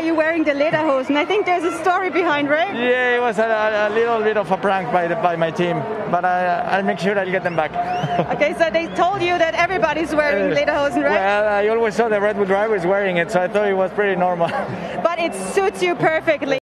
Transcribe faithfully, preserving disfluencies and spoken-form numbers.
you wearing the lederhosen? I think there's a story behind, right? Yeah, it was a, a little bit of a prank by the, by my team, but I, I'll make sure I'll get them back. Okay, so they told you that everybody's wearing uh, lederhosen, right? Well, I always saw the Red Bull drivers wearing it, so I thought it was pretty normal. But it suits you perfectly.